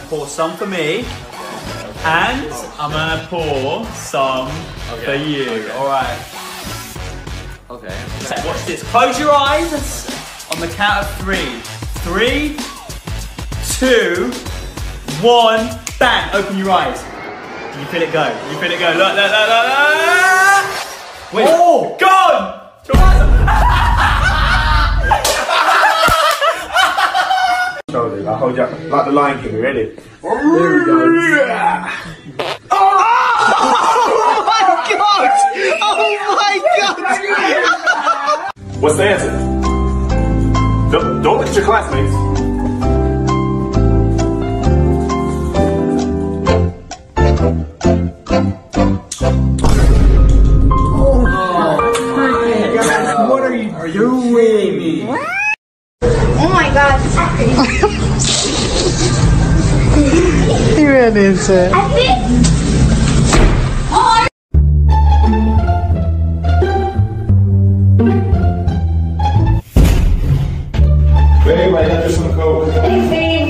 pour some for me, and I'm gonna pour some for you. All right. Okay. So watch this. Close your eyes on the count of 3. 3, 2, 1. Bang! Open your eyes. Do you feel it go? Do you feel it go? Look, look, look, look, look. Wait. Oh, gone! Shoulders, I'll hold you up like the Lion King. Ready? There we go. Oh my god! Oh my god! What's the answer? Don't look at your classmates. What are you doing? Oh my god. He ran into it. I think. Oh. Babe, I got you some Coke. Thanks, babe.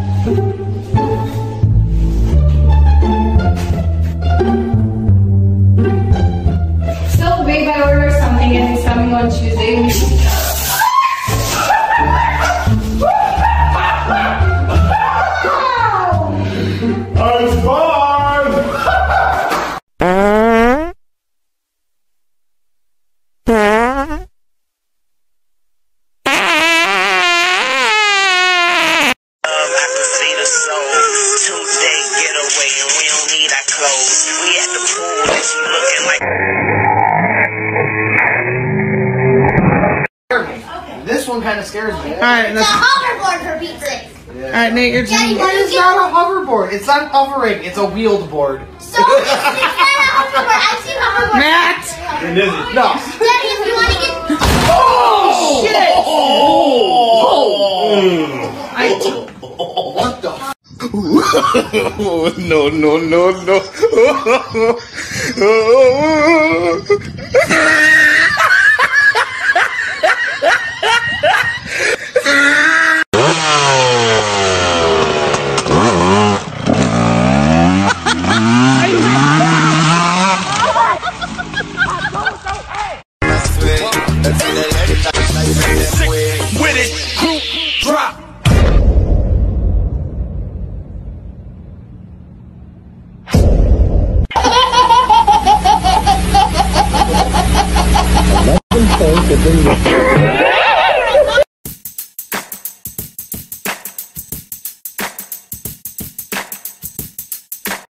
So, babe, I ordered something and it's coming on Tuesday. I'm fine! This one kind of scares me. Alright, It's a hoverboard for Pete's sake. Alright, Nate, your turn. But it's not a hoverboard. It's not hovering. It's a wheeled board. So, it's not a hoverboard. I've seen hoverboards. Matt! It isn't. No. Daddy, if you want to get... Oh shit! What the? No, no, no, no.